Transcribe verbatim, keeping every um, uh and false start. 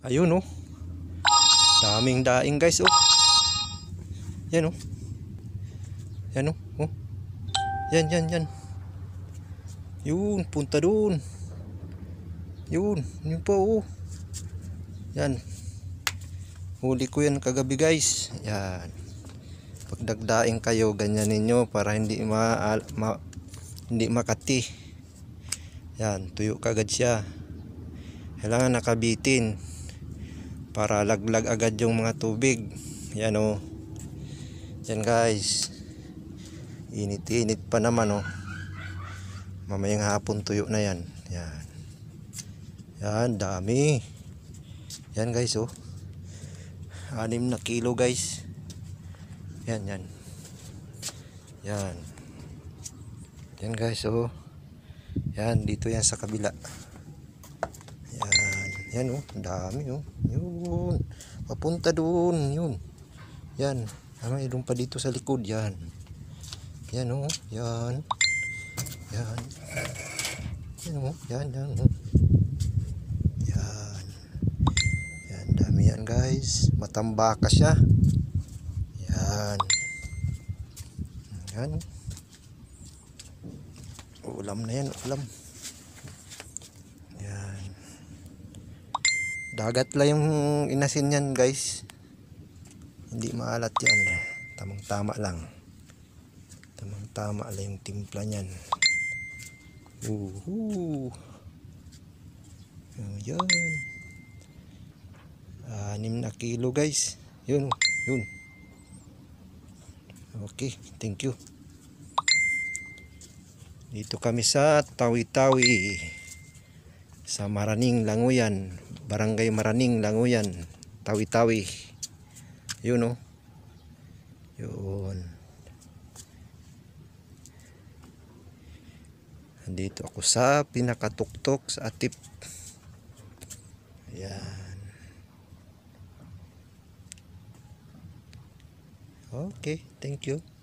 Ayun oh. Daming daing guys oh. Yan oh. Yan oh. Oh. Yan yan yan. Yun, punta dun. Yun, yun po oh. Yan. Huli ko yan kagabi guys. Yan. Pagdagdaing kayo, ganyan ninyo para hindi ma, ma hindi makati. Yan, tuyo kagad siya. Kailangan nakabitin para laglag agad yung mga tubig. Yan oh. Yan guys. Init-init pa naman oh. Mamayang hapon tuyo na yan. Yan. Yan, dami. Yan guys oh. Anim na kilo guys. Yan, yan. Yan. Yan guys oh. Yan, dito yan sa kabila. Yan. Yan oh, dami oh. Yun. Papunta doon, yun. Yan. Ah, mayroon pa dito sa likod yan. Yan oh, yan. Yan. Yan oh, yan, yan oh. Yan. Yan, dami yan guys. Matambaka siya. Yan. Yan. Ulam na yan, ulam. Yan. Dagat lang yung inasin yan guys. Hindi maalat yan. Tamang tama lang. Tamang tama lang yung timpla nyan. Uhu. Yan. Anim na kilo guys. Yun, yun. Okay, thank you. Dito kami sa Tawi-Tawi, sa Maraning, Languyan, Barangay Maraning, Languyan, Tawi-Tawi. Yun oh. Yun. Andito ako sa pinakatuktok sa Atip. Ayan. Okay, thank you.